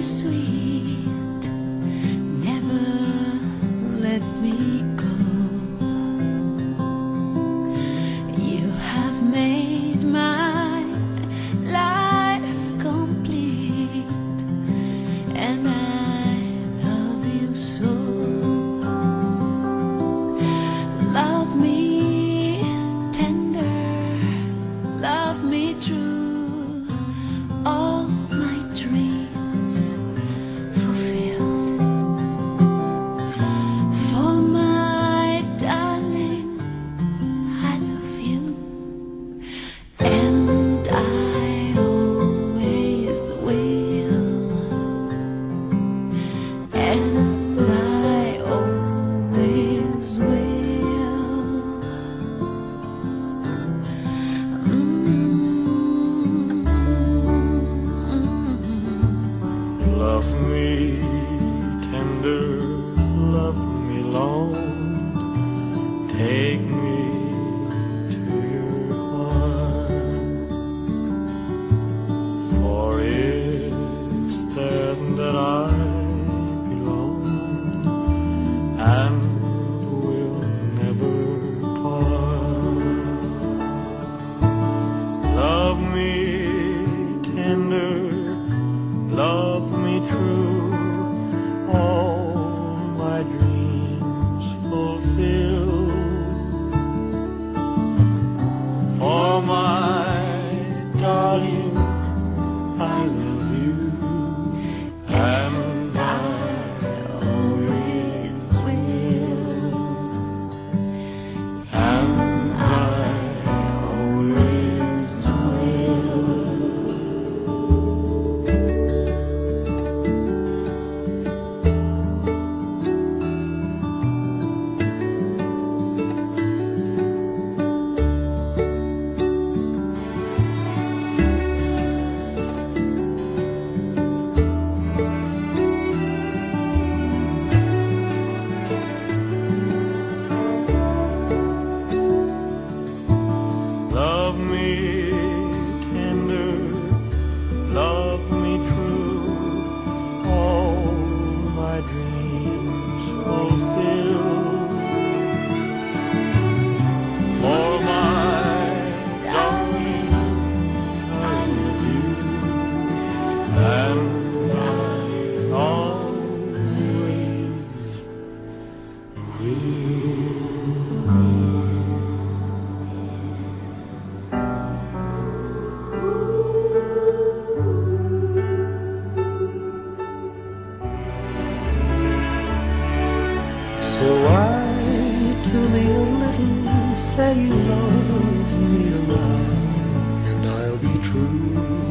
sweet, never let me go. You have made my life complete, and I love you so. Love me tender, love me true, all my dreams fulfilled. For my darling, I love you, and I always will, and I always will. Love me tender, love me long, take me to your heart, for it's there that I belong and will never part. Love me tender, love me true, all my dreams fulfill. For my darling, I love you, and I always will, and I always will. Love me tender, love me true, all my dreams fulfill. For my darling, I love you, and I always will. So write to me a little, say you love me a lot, and I'll be true.